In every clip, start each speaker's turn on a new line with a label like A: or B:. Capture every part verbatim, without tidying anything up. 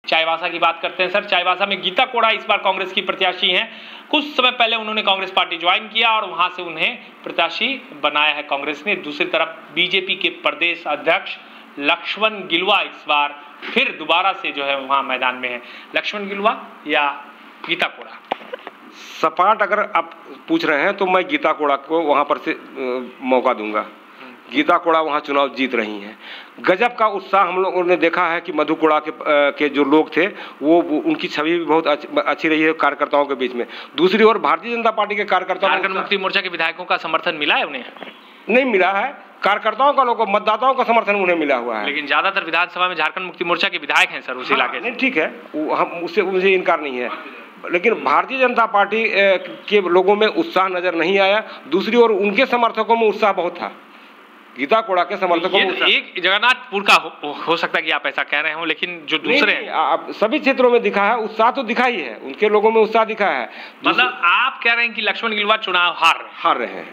A: चाईबासा की बात करते हैं। सर, चाईबासा में गीता कोड़ा इस बार कांग्रेस की प्रत्याशी हैं। कुछ समय पहले उन्होंने कांग्रेस पार्टी ज्वाइन किया और वहां से उन्हें प्रत्याशी बनाया है कांग्रेस ने। दूसरी तरफ बीजेपी के प्रदेश अध्यक्ष लक्ष्मण गिलुआ इस बार फिर दोबारा से जो है वहां मैदान में है। लक्ष्मण गिलुआ या गीता कोड़ा?
B: सपाट अगर आप पूछ रहे हैं तो मैं गीता कोड़ा को वहां पर से मौका दूंगा। गीता कोड़ा वहाँ चुनाव जीत रही हैं। गजब का उत्साह हम लोगों ने देखा है कि मधु कोड़ा के के जो लोग थे वो, वो उनकी छवि भी बहुत अच्छी रही है कार्यकर्ताओं के बीच में। दूसरी ओर भारतीय जनता पार्टी के कार्यकर्ताओं,
A: झारखंड मुक्ति मोर्चा के विधायकों का समर्थन मिला है उन्हें?
B: नहीं मिला है। कार्यकर्ताओं का, लोगों मतदाताओं का समर्थन उन्हें मिला हुआ है।
A: लेकिन ज्यादातर विधानसभा में झारखंड मुक्ति मोर्चा के विधायक हैं सर उस इलाके से।
B: ठीक है, हम उससे मुझे इनकार नहीं है, लेकिन भारतीय जनता पार्टी के लोगों में उत्साह नजर नहीं आया। दूसरी ओर उनके समर्थकों में उत्साह बहुत था, गीता कोड़ा के समर्थकों में।
A: एक जगन्नाथपुर का हो, हो सकता है कि आप ऐसा कह रहे हो, लेकिन जो दूसरे
B: नहीं, आप सभी क्षेत्रों में दिखा है उत्साह, तो दिखा ही है, उनके लोगों में उत्साह दिखा है।
A: मतलब आप कह रहे हैं कि लक्ष्मण गिलुआ चुनाव हार
B: हार रहे हैं।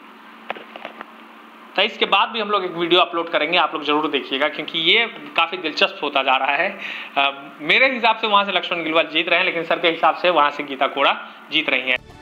A: तो इसके बाद भी हम लोग एक वीडियो अपलोड करेंगे, आप लोग जरूर देखिएगा, क्योंकि ये काफी दिलचस्प होता जा रहा है। आ, मेरे हिसाब से वहां से लक्ष्मण गिलुआ जीत रहे हैं, लेकिन सर के हिसाब से वहां से गीता कोड़ा जीत रही हैं।